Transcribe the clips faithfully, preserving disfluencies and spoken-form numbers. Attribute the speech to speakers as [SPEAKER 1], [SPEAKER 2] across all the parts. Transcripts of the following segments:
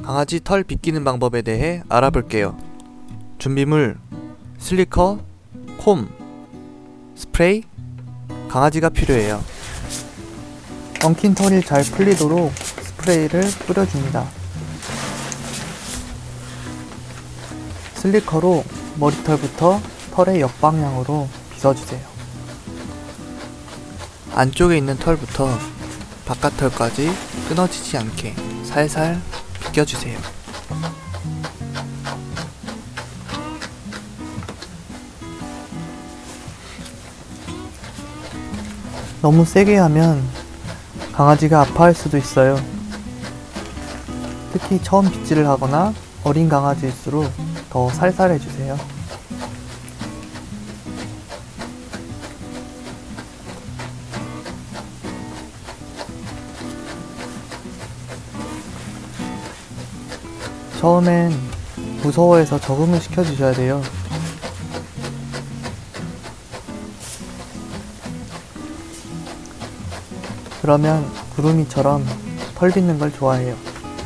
[SPEAKER 1] 강아지 털 빗기는 방법에 대해 알아볼게요. 준비물: 슬리커, 콤, 스프레이, 강아지가 필요해요.
[SPEAKER 2] 엉킨 털이 잘 풀리도록 스프레이를 뿌려줍니다. 슬리커로 머리털부터 털의 역방향으로 빗어주세요.
[SPEAKER 1] 안쪽에 있는 털부터 바깥 털까지 끊어지지 않게 살살 빗겨주세요.
[SPEAKER 2] 너무 세게 하면 강아지가 아파할 수도 있어요. 특히 처음 빗질을 하거나 어린 강아지일수록 더 살살 해주세요. 처음엔 무서워해서 적응을 시켜주셔야 돼요. 그러면 구름이처럼 털 빗는 걸 좋아해요.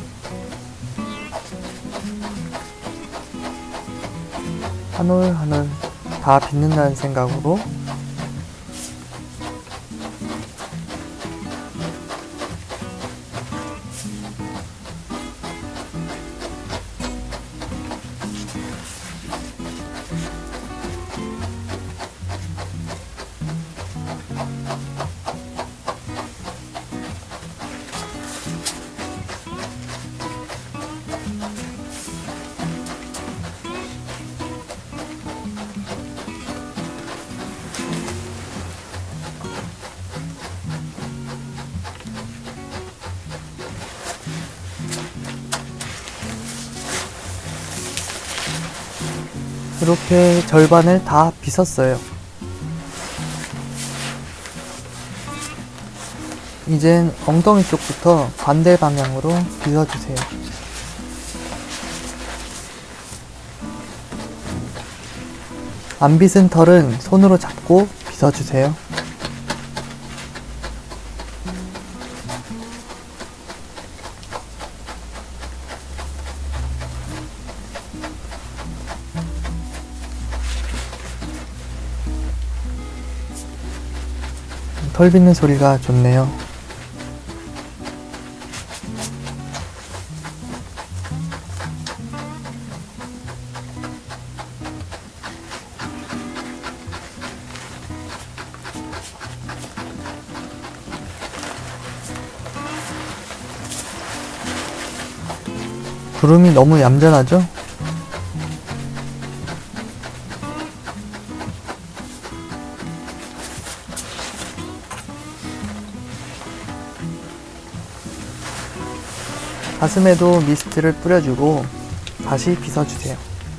[SPEAKER 2] 한 올 한 올 다 빗는다는 생각으로 이렇게 절반을 다 빗었어요. 이젠 엉덩이 쪽부터 반대 방향으로 빗어주세요. 안 빗은 털은 손으로 잡고 빗어주세요. 털 빗는 소리가 좋네요. 구름이 너무 얌전하죠? 가슴에도 미스트를 뿌려주고 다시 빗어주세요.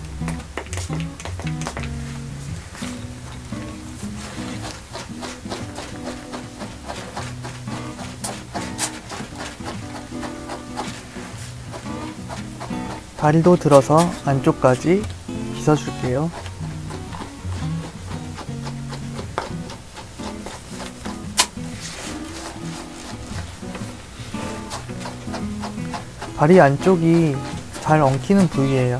[SPEAKER 2] 다리도 들어서 안쪽까지 빗어줄게요. 다리 안쪽이 잘 엉키는 부위예요.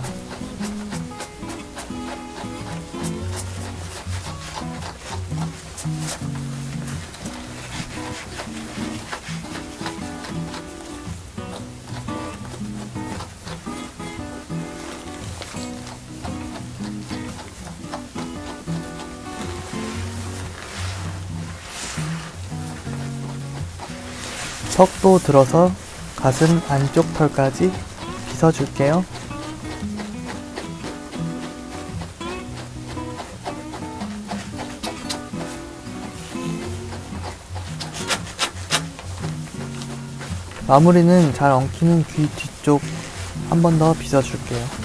[SPEAKER 2] 턱도 들어서 가슴 안쪽 털까지 빗어줄게요. 마무리는 잘 엉키는 귀 뒤쪽 한 번 더 빗어줄게요.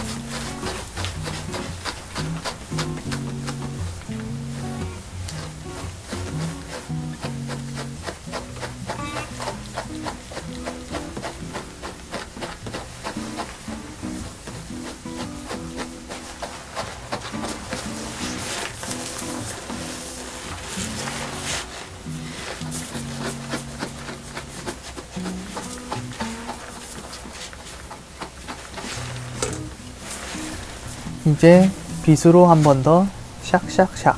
[SPEAKER 2] 이제 빗으로 한 번 더 샥샥샥.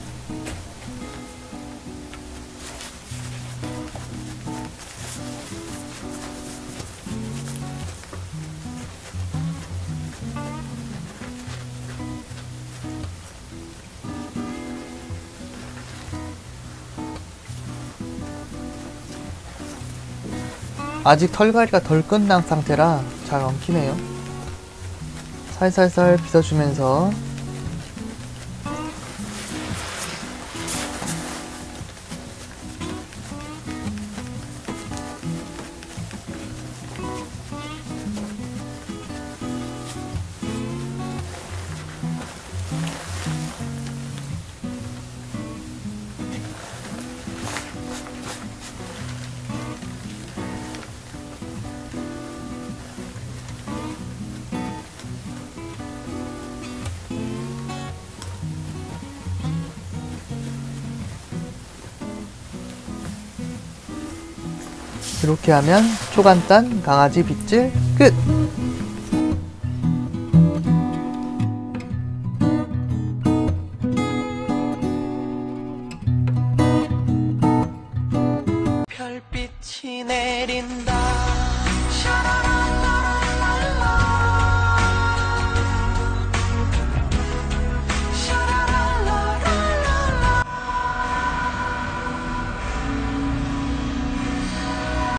[SPEAKER 2] 아직 털갈이가 덜 끝난 상태라 잘 엉키네요. 살살살 빗어주면서 이렇게 하면 초간단 강아지 빗질 끝!